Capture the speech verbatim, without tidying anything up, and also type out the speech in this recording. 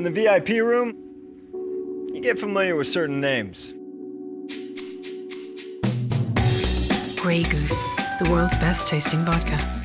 In the V I P room, you get familiar with certain names. Grey Goose, the world's best tasting vodka.